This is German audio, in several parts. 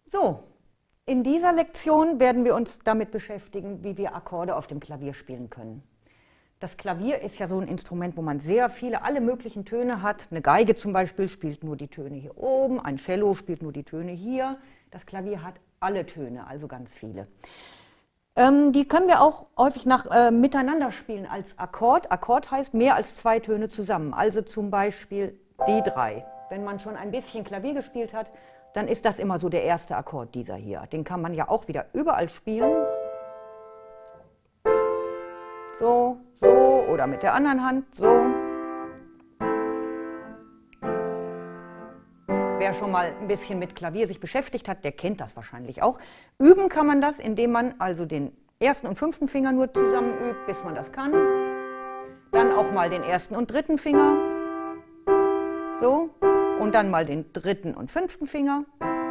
So, in dieser Lektion werden wir uns damit beschäftigen, wie wir Akkorde auf dem Klavier spielen können. Das Klavier ist ja so ein Instrument, wo man sehr viele, alle möglichen Töne hat. Eine Geige zum Beispiel spielt nur die Töne hier oben, ein Cello spielt nur die Töne hier. Das Klavier hat alle Töne, also ganz viele. Die können wir auch häufig miteinander spielen als Akkord. Akkord heißt mehr als zwei Töne zusammen, also zum Beispiel die drei. Wenn man schon ein bisschen Klavier gespielt hat, dann ist das immer so der erste Akkord, dieser hier. Den kann man ja auch wieder überall spielen. So, so oder mit der anderen Hand, so. Wer schon mal ein bisschen mit Klavier sich beschäftigt hat, der kennt das wahrscheinlich auch. Üben kann man das, indem man also den ersten und fünften Finger nur zusammen übt, bis man das kann. Dann auch mal den ersten und dritten Finger. So. Und dann mal den dritten und fünften Finger.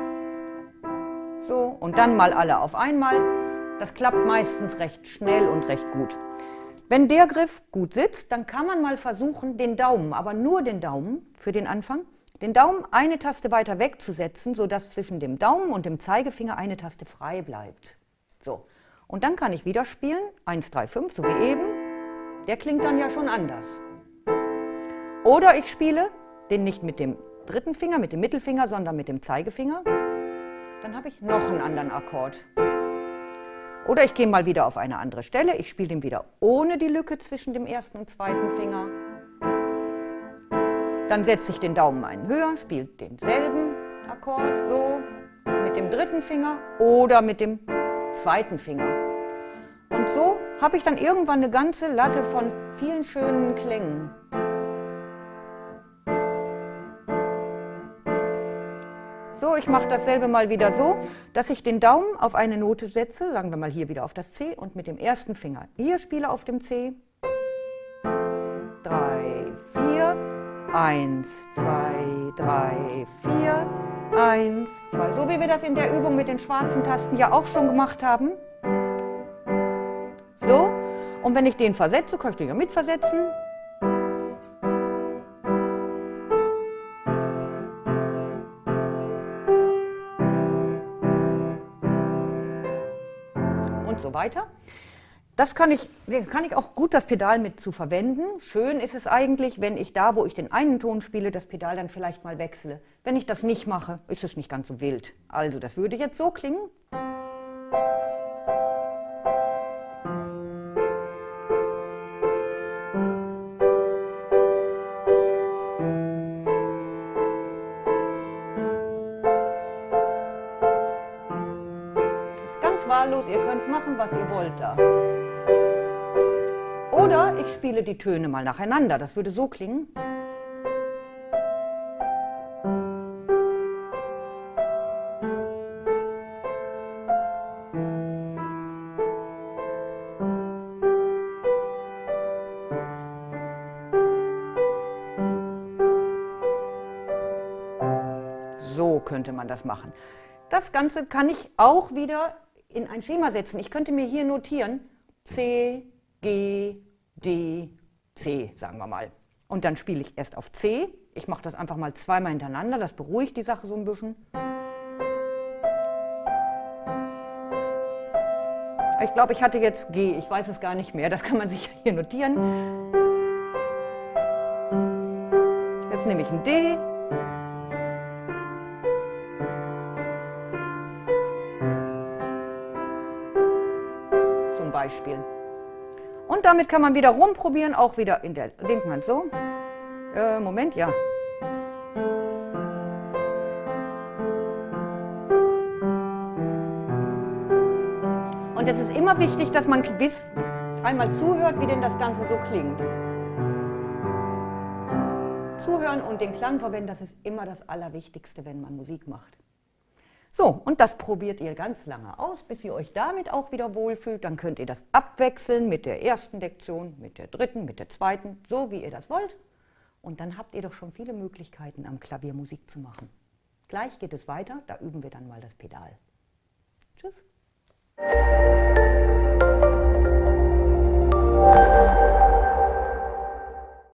So. Und dann mal alle auf einmal. Das klappt meistens recht schnell und recht gut. Wenn der Griff gut sitzt, dann kann man mal versuchen, den Daumen, aber nur den Daumen für den Anfang, den Daumen eine Taste weiter wegzusetzen, sodass zwischen dem Daumen und dem Zeigefinger eine Taste frei bleibt. So. Und dann kann ich wieder spielen, 1, 3, 5, so wie eben. Der klingt dann ja schon anders. Oder ich spiele den nicht mit dem dritten Finger, mit dem Mittelfinger, sondern mit dem Zeigefinger. Dann habe ich noch einen anderen Akkord. Oder ich gehe mal wieder auf eine andere Stelle. Ich spiele den wieder ohne die Lücke zwischen dem ersten und zweiten Finger. Dann setze ich den Daumen einen höher, spiele denselben Akkord, so, mit dem dritten Finger oder mit dem zweiten Finger. Und so habe ich dann irgendwann eine ganze Latte von vielen schönen Klängen. So, ich mache dasselbe mal wieder so, dass ich den Daumen auf eine Note setze, sagen wir mal hier wieder auf das C und mit dem ersten Finger hier spiele auf dem C. 3, 4, 1, 2, 3, 4, 1, 2. So wie wir das in der Übung mit den schwarzen Tasten ja auch schon gemacht haben. So, und wenn ich den versetze, kann ich den ja mitversetzen. Und so weiter. Das kann ich auch gut das Pedal mit zu verwenden. Schön ist es eigentlich, wenn ich da, wo ich den einen Ton spiele, das Pedal dann vielleicht mal wechsle. Wenn ich das nicht mache, ist es nicht ganz so wild. Also das würde jetzt so klingen. Ist ganz wahllos, ihr könnt machen, was ihr wollt da. Oder ich spiele die Töne mal nacheinander, das würde so klingen. So könnte man das machen. Das Ganze kann ich auch wieder in ein Schema setzen. Ich könnte mir hier notieren, C, G, D, C, sagen wir mal. Und dann spiele ich erst auf C. Ich mache das einfach mal zweimal hintereinander, das beruhigt die Sache so ein bisschen. Ich glaube, ich hatte jetzt G, ich weiß es gar nicht mehr, das kann man sich hier notieren. Jetzt nehme ich ein D. Zum Beispiel. Und damit kann man wieder rumprobieren, auch wieder in der linken Hand so. Moment, ja. Und es ist immer wichtig, dass man einmal zuhört, wie denn das Ganze so klingt. Zuhören und den Klang verwenden, das ist immer das Allerwichtigste, wenn man Musik macht. So, und das probiert ihr ganz lange aus, bis ihr euch damit auch wieder wohlfühlt. Dann könnt ihr das abwechseln mit der ersten Lektion, mit der dritten, mit der zweiten, so wie ihr das wollt. Und dann habt ihr doch schon viele Möglichkeiten, am Klavier Musik zu machen. Gleich geht es weiter, da üben wir dann mal das Pedal. Tschüss.